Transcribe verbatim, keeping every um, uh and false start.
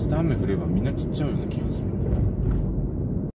日雨降ればみんな切っちゃうような気がするな。